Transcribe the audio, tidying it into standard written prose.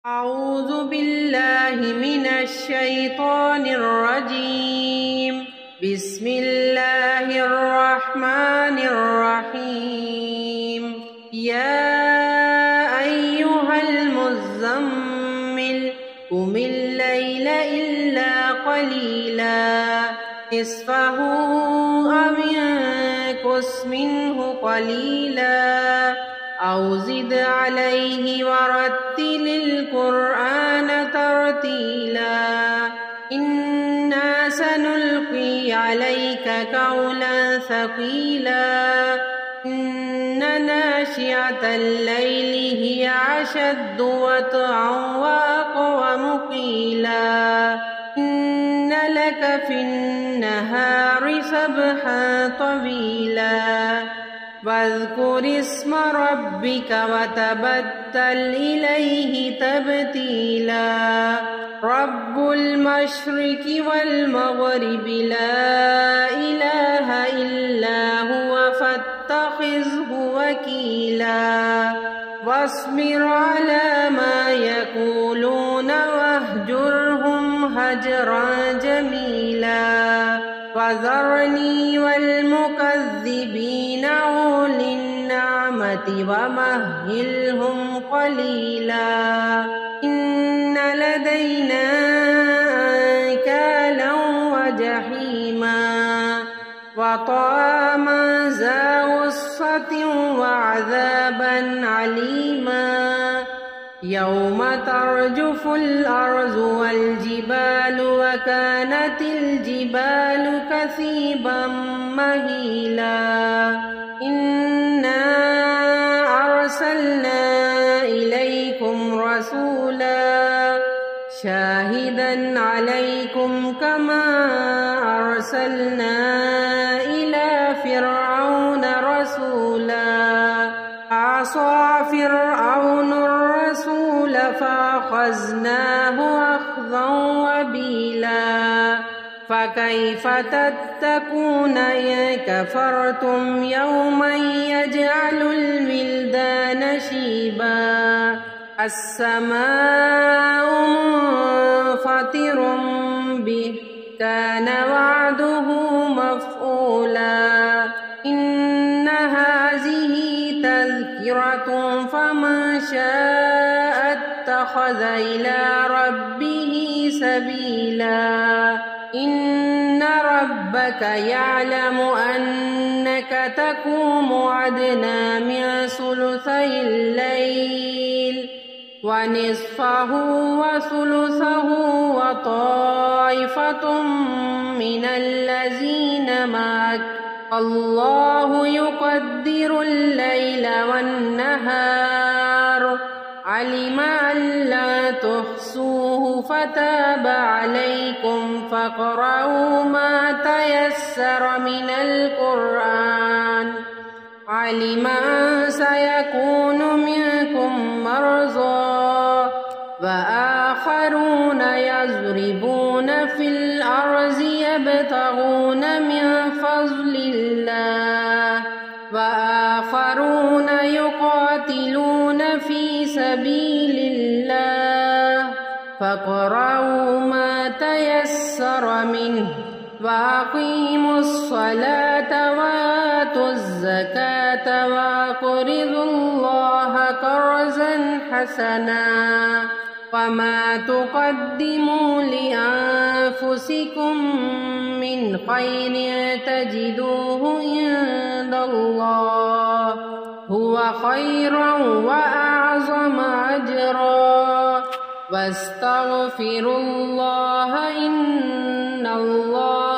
أعوذ بالله من الشيطان الرجيم. بسم الله الرحمن الرحيم. يا أيها المزمل قم الليل إلا قليلا نصفه أو انقص منه قليلا أو زد عليه ورتل القرآن ترتيلا إنا سنلقي عليك قولا ثقيلا إن ناشئة الليل هي أشد وطئا وأقوم قيلا إن لك في النهار سبحا طويلا واذكر اسم ربك وتبتل إليه تبتيلا رب المشرق والمغرب لا إله إلا هو فاتخذه وكيلا واصبر على ما يقولون واهجرهم هجرا جميلا وذرني والمكذبين أولي النعمة ومهلهم قليلا إن لدينا أنكالا وجحيما وطعاما ذا غصة وعذابا عليما يوم ترجف الأرض والجبال وكانت الجبال كثيبا مهيلا إنا أرسلنا إليكم رسولا شاهدا عليكم كما أرسلنا إلى فرعون رسولا عصى فرعون الرسول فأخذناه أخذا وبيلا فكيف تتقون إن كفرتم يوما يجعل الولدان شيبا السماء منفطر به كان وعده مفعولا إن هذه تذكرة فمن شاء اتخذ إلى ربه سبيلا إن ربك يعلم أنك تقوم أدنى من ثلثي الليل ونصفه وثلثه وطائفة من الذين معك الله يقدر الليل والنهار علم أن لا تحصوه فتاب عليكم فاقرؤوا ما تيسر من القرآن علم أن سيكون منكم مرضى وآخرون يضربون في الأرض يبتغون من فضل الله وآخرون يقاتلون في سبيل الله فاقرؤوا ما تيسر منه وأقيموا الصلاة وآتوا الزكاة وأقرضوا الله قرضا حسنا وما تقدموا لأنفسكم من خير تجدوه عند الله هو خيرا وأعظم أجرا واستغفروا الله إن الله